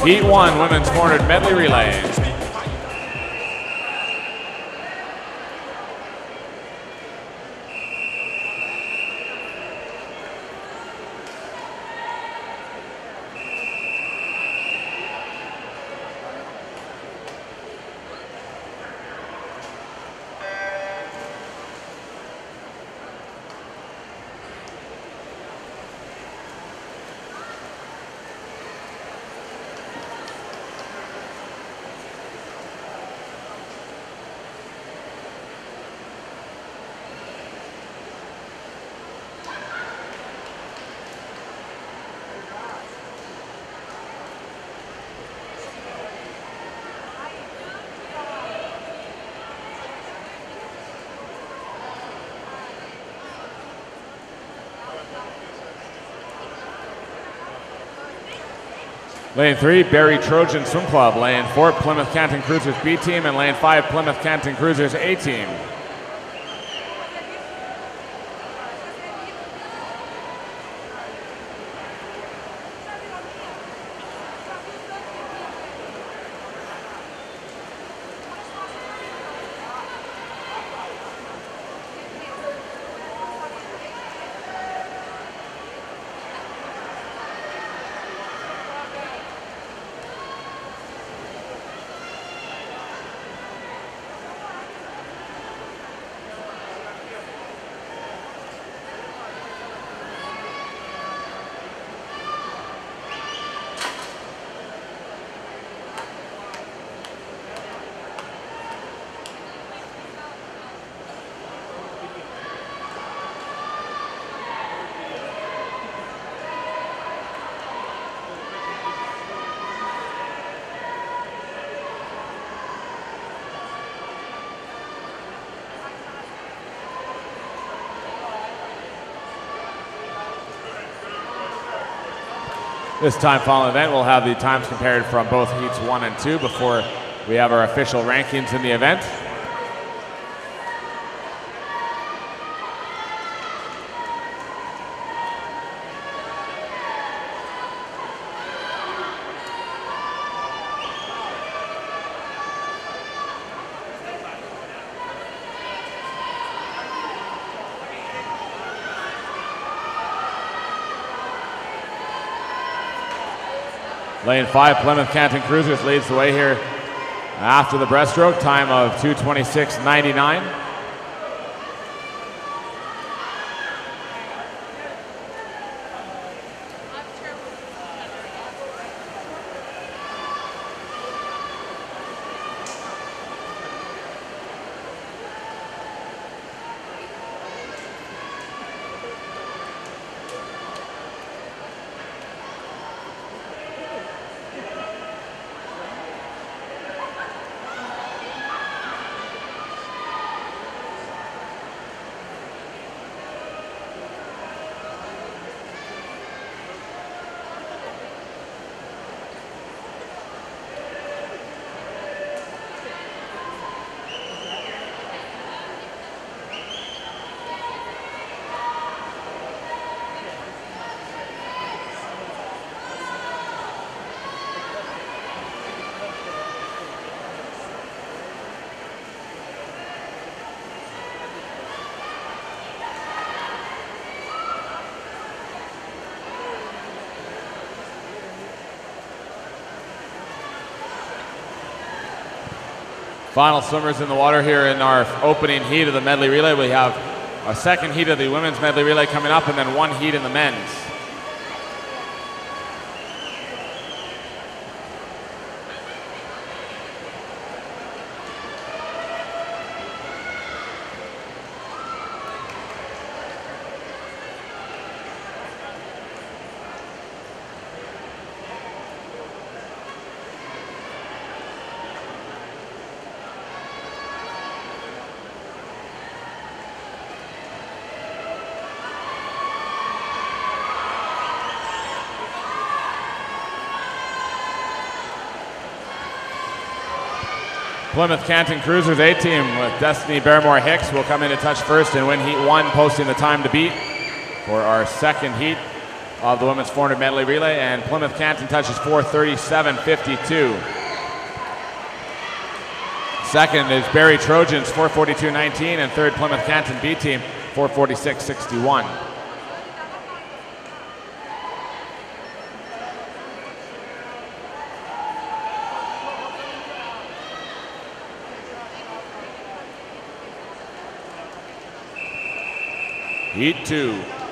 Heat 1 women's 400 medley relay. Lane 3, Barrie Trojan Swim Club. Lane 4, Plymouth Canton Cruisers B Team. And Lane 5, Plymouth Canton Cruisers A Team. This time following event, we'll have the times compared from both heats 1 and 2 before we have our official rankings in the event. Lane 5, Plymouth Canton Cruisers leads the way here after the breaststroke, time of 2:26.99. Final swimmers in the water here in our opening heat of the medley relay. We have a second heat of the women's medley relay coming up, and then one heat in the men's. Plymouth Canton Cruisers A Team with Destiny Barrymore Hicks will come in to touch first and win Heat 1, posting the time to beat for our second heat of the women's 400 medley relay, and Plymouth Canton touches 4:37.52. Second is Barrie Trojans, 4:42.19, and third Plymouth Canton B team, 4:46.61. Heat 2.